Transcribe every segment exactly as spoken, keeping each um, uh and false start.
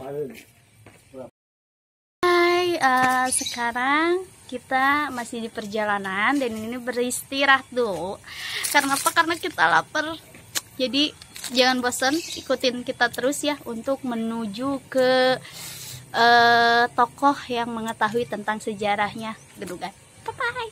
Hai, uh, sekarang kita masih di perjalanan dan ini beristirahat dulu. Karena apa? Karena kita lapar. Jadi jangan bosan, ikutin kita terus ya untuk menuju ke uh, tokoh yang mengetahui tentang sejarahnya Gedugan. Bye bye.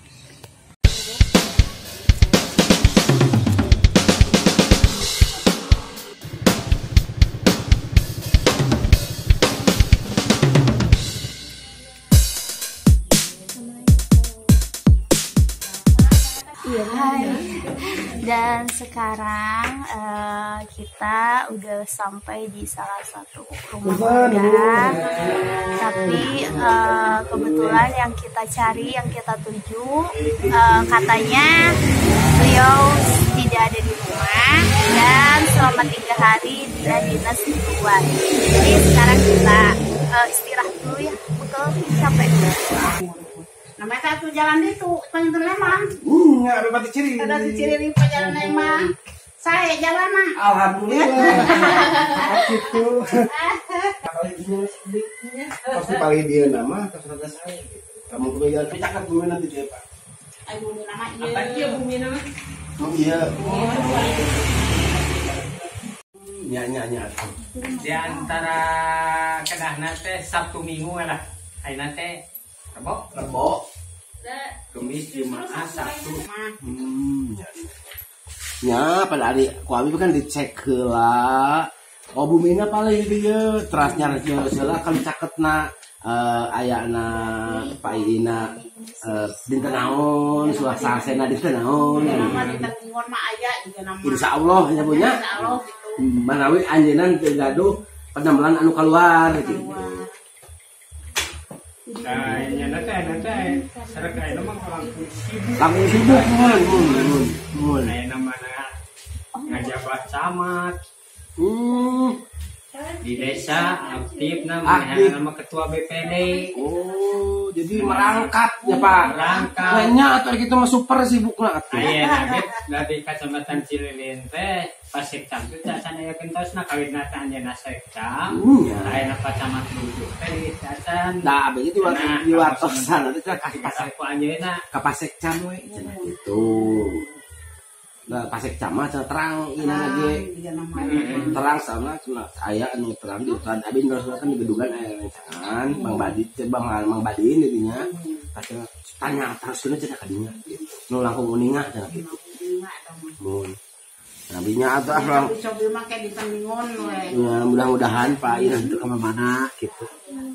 Hai, dan sekarang uh, kita udah sampai di salah satu rumah warga. Tapi uh, kebetulan yang kita cari, yang kita tuju, uh, katanya beliau tidak ada di rumah dan selama tiga hari dia dinas di luar. Jadi sekarang kita uh, istirahat dulu ya, betul capek. Namanya satu jalan itu, pengen Lembang. Hmm, nggak ada batu ciri. Ada batu ciri di jalan Lembang. Saya jalan mah. Alhamdulillah. Gitu. Pasti paling dia nama terserah saya. Kamu perlu jalan pecahkan bumi nanti dia Pak. Ayo bumi nama iya. Apa dia bumi nama? Oh iya. Nyanyi-nyanyi aku. Di antara kedahna teh Sabtu Minggu lah. Ayeuna teh Rebo, Rebo, Kamis, Jumat, Sabtu. Hmm, ya, pada hari kuami kan dicek lah. Oh bumina paling dia terasnya segala kan caketna uh, ayana paina uh, dinten naon, suasana dinten naon. Nama dinten ngon mah aya juga nama. Insya Allah ya punya. Insya Allah gitu. Manawi anjeunna teu gaduh penampilan anu keluar gitu. Nah, nyana teh, nanti serek ayeuna mah orang sibuk. Langsung sibuk mun mun mun. Ayeuna mana ngajabat camat. Hmm. Di desa aktif Aktif. nama ketua B P D. Oh, jadi merangkap ya Pak. Merangkap. Kayaknya atau kita mah super sibukna atuh. Ayeuna ge dari Kecamatan Cililin teh Pasekcam teh cacan aya kentosna kawitna teh anjeunna Sekcam. Iya. Ayeuna Pacamat Lujuk teh di cacan. Nah, begitu waktu di wartosan nanti kita kasih pasek Aku anjeunna ke Pasekcam we. Cenah gitu. Nah, Pasekcam mah cenah terang ina ge. Iya nama. Terang sama cenah aya anu terang di hutan abi terus kan di Gedugan aya rencangan Bang Badi teh Bang Mang Badi dinya. Katanya tanya terus kena cenah ka dinya. Nu langkung uninga cenah gitu. Mun. Nabinya atau orang coba mah kayak di Tandingon we. ya mudah-mudahan Pak Ira itu kemana gitu.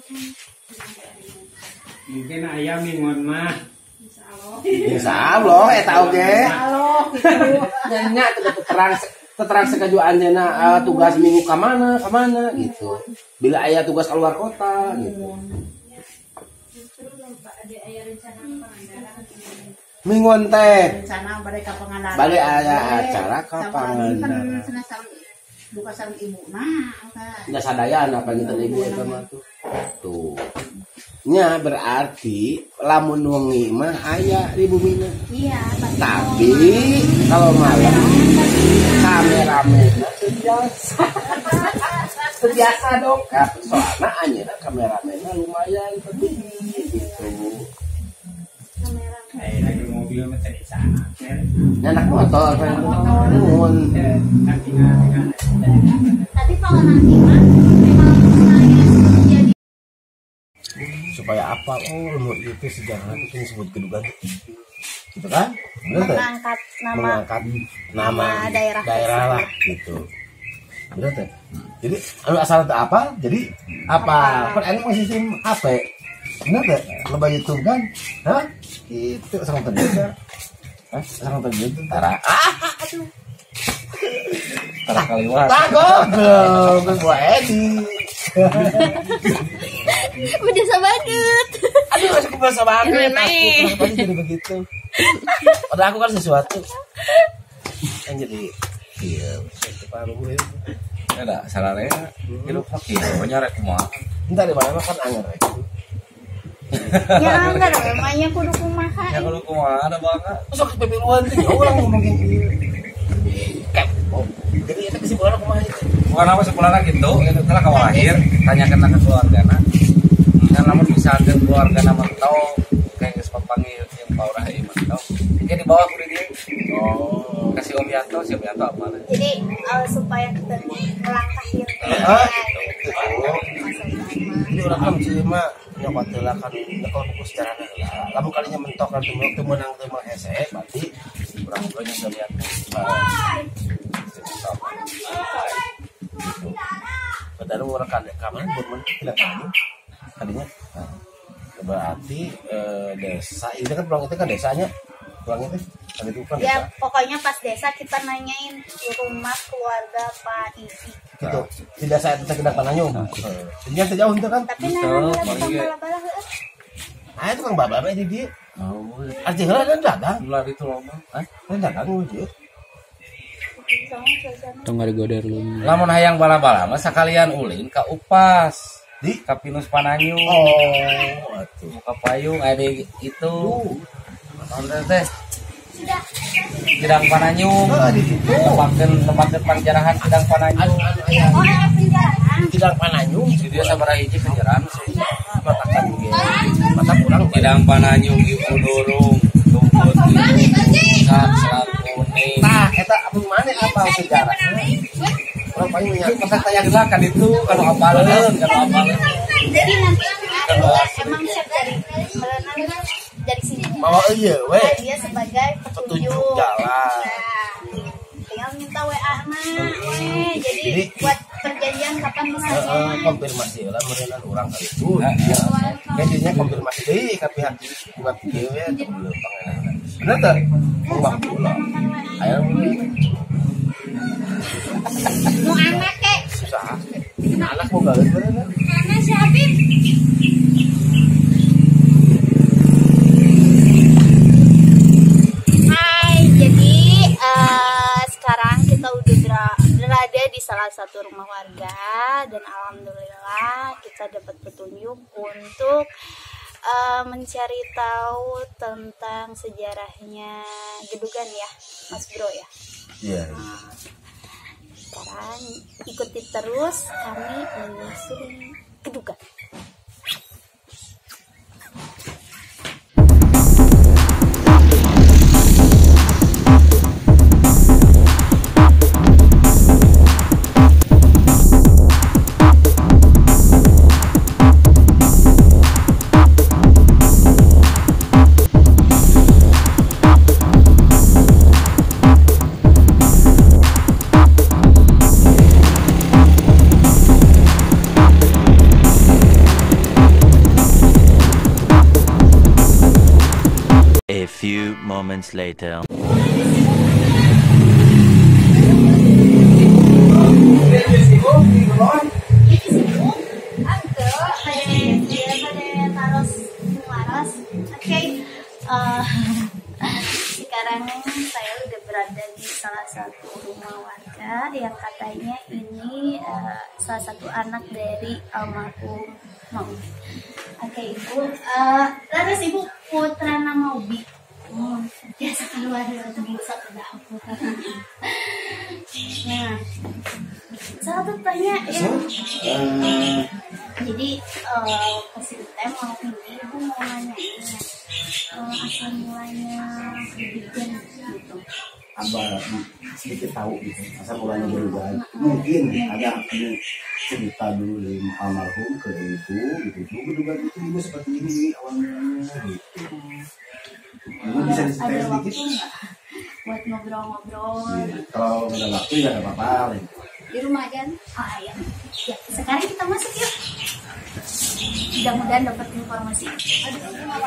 mungkin ayam mingon mah Insya Allah, eh tahu ge. Halo gitu. Nanya terang terang sekaju anjena uh, tugas minggu ke mana ke mana gitu. Bila ayah tugas keluar kota gitu. Mingguan teh. Rencana balik ke Pangandaran. Balik aya acara ke Pangandaran. Buka sarung ibu nah. Nggak sadaya apa gitu ibu itu mah tuh. Tuh. Nya berarti lamun wengi mah aya di buminya. Iya, Tapi kalau malam kameramen terbiasa. Terbiasa dong. Ya, soalnya anjeunna kameramennya lumayan penting gitu. kayak lagi mobil mah tadi sana Nyanak motor kan. Nuhun. Tapi kalau nanti mah memang jadi Supaya apa? Oh, lumur itu sejarah itu disebut Gedugan. Gitu kan? Benar tuh? mengangkat nama Mengangkat nama daerah daerah lah gitu. Benar tuh? Jadi anu asal itu apa? Jadi apa? Kan enak masih sistem H P. Benar tuh? Lebih YouTube kan? Hah? Itu sangat terbiasa. Hah? Sangat terbiasa. Tara. Ah, aduh. Tara kaliwat Tak goblok, gue buat Edi. berjasa banget. Aduh, masuk bahasa banget. Gimana nih? Aku kenapa jadi begitu? Padahal aku kan sesuatu yang jadi iya, itu paru gue. Ada salah ya, hidup fakir, banyak rek kumaha. Entah di mana kan anger ya. Ya enggak dong, emangnya kudu kumaha. Ya kalau kumaha ada banget. Masuk ke pemiluan tuh, orang ngomong kayak gitu. Kayak, oh, jadi itu kesimpulan aku mah itu. bukan apa sekolah gitu itu telah kawal lahir tanyakan ke keluarga na dan namun misalkan keluarga nama tahu kayak sempat panggil yang Paurah iman tahu dia di bawah kudu dia oh kasih Om Yanto si Om Yanto apa Jadi uh, supaya kita melangkahin ah ini orang kan sih mah nyokot lah kan nyokot buku secara kamu kalinya mentok kan temu temu nang temu hese berarti kurang banyak si Om Yanto padahal orang kan kamar bermen tidak tahu tadinya berarti eh, desa ini kan pulang itu kan desanya pulang itu kan itu kan ya desa. pokoknya pas desa kita nanyain rumah keluarga Pak Ivi Gitu di desa itu kita Pananyung ini yang jauh itu kan tapi nana tukang bala-bala heuh. ah itu kan baba di dia oh artinya kan dagang ulah itu lomba ah kan dagang dia Tong goder lu. lamun hayang bala-bala mah sakalian ulin ka Upas di ka Pinus Pananyung oh atuh muka payung ada itu nonton teh Gedang Pananyung oh di situ tempakeun tempakeun panjarahan Gedang Pananyung Oh, ada penjaraan. tidak Pananyung di dia sabaraha hiji penjarahan matakan dia mata kurang Gedang Pananyung ibu durung tumput sak selang kuning nah eta apa mana apa sejarah orang paling itu masa tanya gelah kan itu kalau apaleun kalau apaleun Jadi nanti ada emang chef dari Melenang dari sini. bawa iya Nah, weh dia sebagai petunjuk. petunjuk jalan Nah, tinggal minta W A mah, weh. Jadi, Jadi, buat perjanjian kapan eh, mengajar. eh, konfirmasi lah merenang orang kali itu ya jadinya konfirmasi deh ke pihak buat dewe atau belum benar tak uang pulang ayo Mau anak kek? susah anak mau gawe bener Mana si Habib? Hai, jadi eh, sekarang kita udah bera- berada di salah satu rumah warga dan alhamdulillah kita dapat petunjuk untuk eh, mencari tahu tentang sejarahnya Gedugan ya, Mas Bro ya. iya Sekarang ikuti terus kami menyusuri Gedugan. A few moments later. Oke, eh, sekarang saya udah berada di salah satu rumah warga yang katanya ini eh, salah satu anak dari almarhum Maubi. Oke ibu, eh, laras ibu putra nama Maubi. Oh, biasa keluar dari bisa ke dapur. Nah, saya tuh tanya ya. Jadi eh, kasih teh mau ini, ibu mau nanya ini eh, asal mulanya Gedugan gitu. abah sedikit tahu gitu asal mulanya berubah mungkin ada ada cerita dulu dari almarhum ke itu gitu dulu juga itu juga seperti ini awalnya gitu mungkin bisa Ada diceritain waktu sedikit nggak buat ngobrol-ngobrol ya, kalau ada waktu ya nggak apa-apa gitu. di rumah kan? Ah ya. Ya, sekarang kita masuk yuk. Mudah-mudahan dapat informasi. Aduh,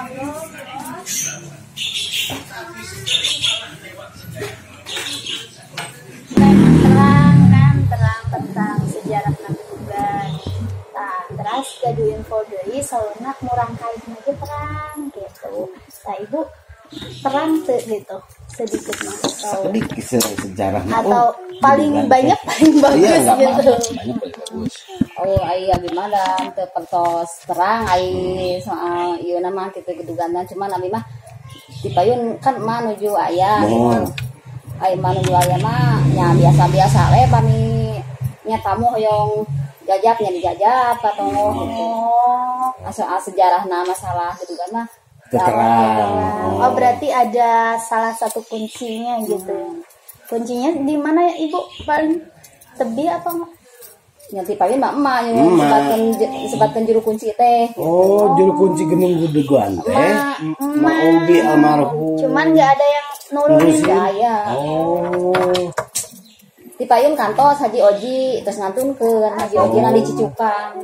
terang kan terang tentang sejarah Gedugan. Nah, terus gaduh info deui saeunak murang kain aja terang gitu. Nah, Ibu terang tuh gitu sedikit mah atau sedikit se- sejarah atau paling banyak paling bagus iya nggak gitu. apa-apa banyak paling bagus Oh, ai abi mah teu pertos terang ai soal ieu nama kitu Gedugan cuma abi mah di payun kan mah nuju aya oh. ai mah nuju aya mah nya biasa-biasa we bani nya tamu hoyong jajapnya dijajap atau Oh. asal sejarah nama masalah gitu kan mah Terang. Oh, berarti ada salah satu kuncinya gitu. Kuncinya di mana ya Ibu? Paling tebi apa Mak? nyanti paling mak emak yang Emak. sebatkan sebatkan juru kunci teh. Oh, juru kunci gening gudegan teh. Emak. Mak Obi almarhum. Cuman nggak ada yang nurunin. Nurusin. Daya. Oh. Di payun kantos Haji Oji terus ngantunkeun Haji Oji nang dicicukan.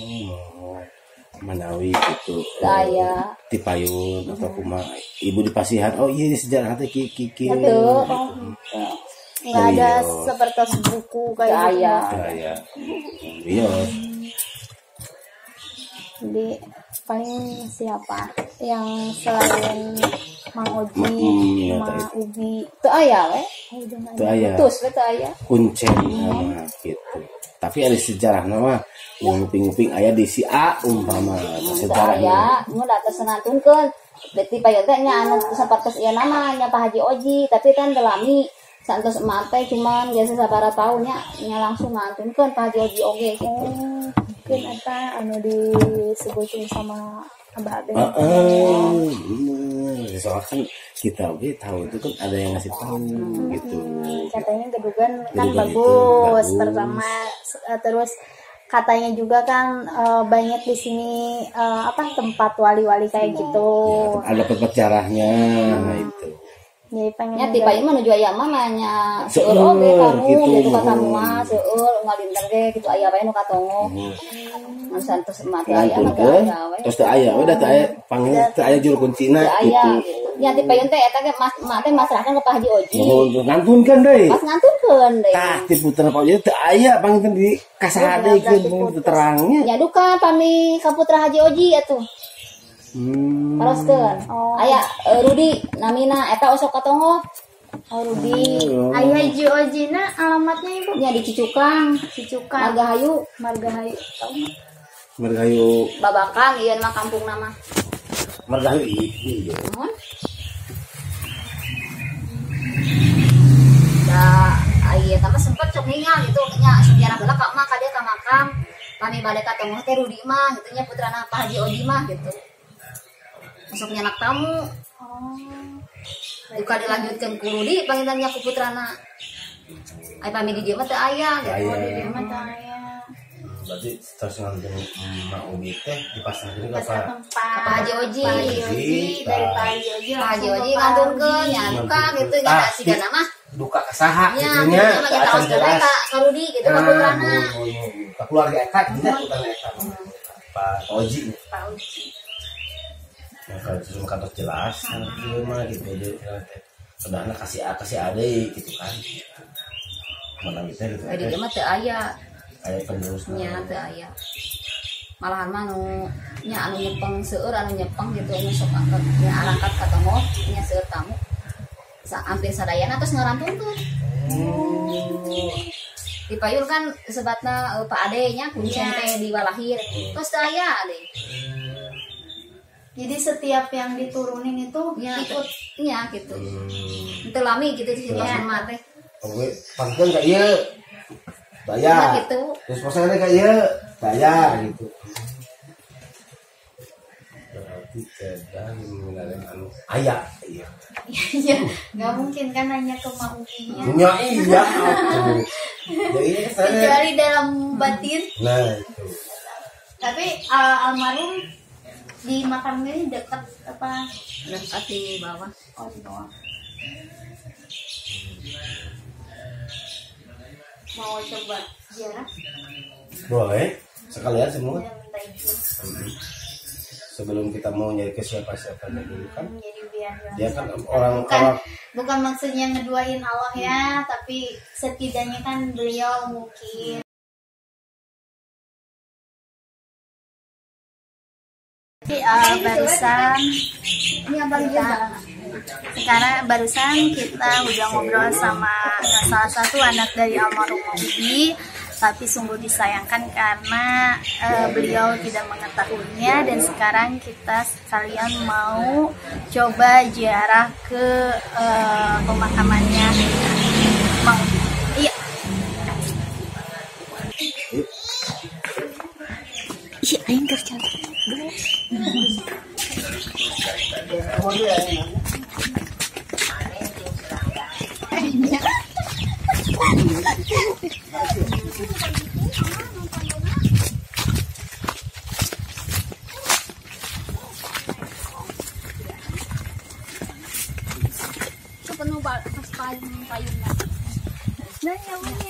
Manawi gitu. Daya. Di payun atau kumaha ibu di Pasihan. Oh iya di sejarah teh ki ki ki. Itu Nggak ada Iya. seperti buku kayak gitu. daya. Ya. Iya. Jadi paling siapa yang selain Mang Oji, Hmm, ya, Mang tahu. Ubi, Teu aya we. Itu aya. Putus we teu aya. Kuncen nama gitu. Tapi ada sejarah nama nguping-nguping aya di si A umpama Teu sejarahnya. aya, mun da teu sanantunkeun. Berarti payun teh nya anu sapatos ieu nama nya Pak Haji Oji, tapi kan teu lami. Santos emak teh cuman biasa sabaraha taun nya nya langsung ngantunkeun Pak Haji Oji oge gitu. oh, mungkin apa anu disebutin sama Abah Abe. Heeh, bener. Soalnya kan kita oke tahu itu kan ada yang ngasih tahu gitu. Katanya Gedugan kan Gedugan itu bagus, bagus. pertama eh, terus katanya juga kan eh, banyak di sini eh, apa tempat wali-wali kayak gitu. Ya, ada pepecarahnya nah itu. Jadi pengen Nya ti payun menuju aya mah nya seueur Seueur, oge kamu gitu. gitu kata mah seueur ngalinter ge gitu aya bae nu katongo. Hmm. Mun santos emak teh aya mah teu Ngantun aya we. terus teu aya udah teu aya panggil teu aya juru kuncina Teu aya gitu. gitu. Nya ti payun teh eta ge mas emak teh masrahkeun ke Pak Haji Oji. Mohon ngantunkeun deui. Pas ngantunkeun deui. Tah ti putra Pak Oji teu aya panggilkeun di kasahadeikeun mun teu terangnya. Nya duka pami ka putra Haji Oji atuh. Hmm. Teruskeun. Oh. Aya eh, Rudi namina eta osok katongo. Oh Rudi, Oh. Ayah Ji Ojina alamatnya Ibu? Nya di Cicukang, Cicukan, Margahayu, Margahayu. Tahu nggak? Margahayu Babakan ieu mah kampung nama. Margahayu iya. Naon? Da aya tambah sempet sok ningal gitu nya sejarah heula ka mah ka dia ka makam. Kami balik ka tengah teh Rudi mah gitu nya putrana Pak Haji Oji mah gitu. Masuk nyanak tamu. Oh. Duka dilanjutkeun ku Rudi panggilannya ku putrana. Ai pami di dieu mah teu aya gitu. Aya. Di dieu mah teu aya. Saya Berarti terus ngantung Mak Ubi teh dipasangkeun ka pasar Pak tempat. Pak Haji Oji. Pak Haji Oji, dari Pak Haji Oji Pak Haji langsung Oji ke Pak ngantunkeun Rudi. nya duka gitu nya Ah, sigana mah. duka kasaha Nya gitu gitu nya. mah kita harus Acan jelas. ka ka Rudi gitu ka putrana. Ka keluarga Eka tidak putrana Eka. Pak Oji. Pak Oji. Ya kalau cuma kantor jelas kan ieu mah gitu dia teh. Sudahna kasih A kasih ade gitu kan. Menang kita gitu. Ai di dieu mah teu aya. Kayak penerusnya. Nya teu aya. Malahan mah nu nya anu nyepeng seueur anu nyepeng gitu anu sok angkat nya arangkat ka tengah nya seueur tamu. Sa hampir sadayana terus ngarantunkeun. Di payun kan sebatna uh, Pak Ade nya kuncen teh di walahir. Terus teu aya Ade. Jadi setiap yang diturunin itu Nya ikut. nya gitu. Teu lami gitu di Iya. mah teh. Oke, pangkeun ka ieu. Nya Daya. gitu. Terus pasangannya ka ieu. Daya gitu. Berarti sedang mengenalkan anu aya iya. Iya, nggak mungkin kan hanya ke Mak Ubinya. Punya iya atuh. Jadi saya Kecuali dalam batin. nah itu. Tapi uh, almarhum di makamnya ini dekat apa? Dekat di bawah. Oh di bawah. Mau coba ziarah? Boleh. Sekalian semua. Ya, minta izin. Sebelum kita mau nyari ke siapa-siapa dulu kan. Jadi biar Dia kan bukan, orang-orang bukan maksudnya ngeduain Allah ya, tapi setidaknya kan beliau mungkin Jadi, uh, barusan Ini apa kita sekarang barusan kita udah ngobrol sama salah satu anak dari almarhum Ubi, tapi sungguh disayangkan karena uh, beliau tidak mengetahuinya, dan sekarang kita sekalian mau coba ziarah ke uh, pemakamannya Mang Ubi. Iya. Penuh pas payung payungnya. Nah, ya punya.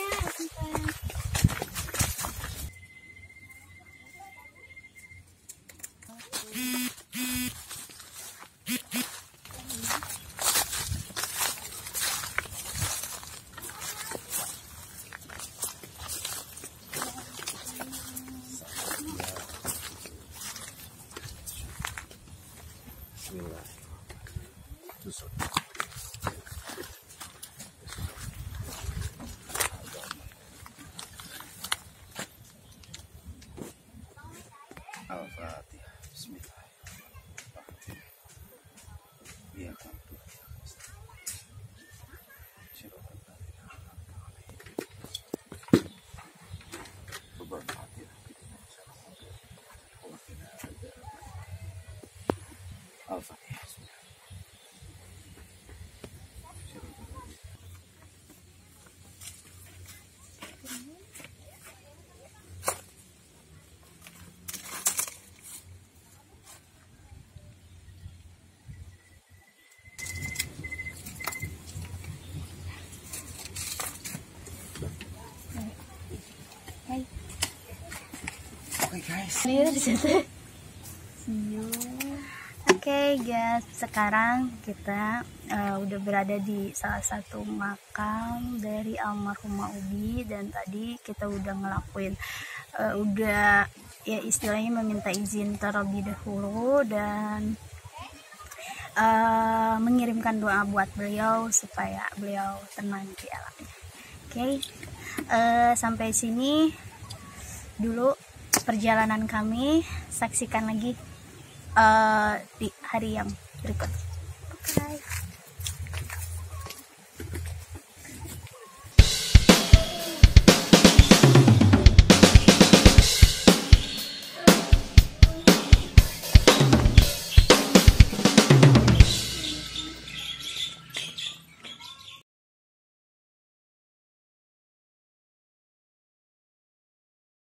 Al-Fatihah. Bismillahirrahmanirrahim. Ya kan. Al-Fatihah. Oke guys. Oke guys, sekarang kita uh, udah berada di salah satu makam dari almarhumah Ubi, dan tadi kita udah ngelakuin uh, udah ya istilahnya meminta izin terlebih dahulu dan uh, mengirimkan doa buat beliau supaya beliau tenang di alamnya. Oke, uh, sampai sini dulu perjalanan kami, saksikan lagi uh, di hari yang berikut. Bye.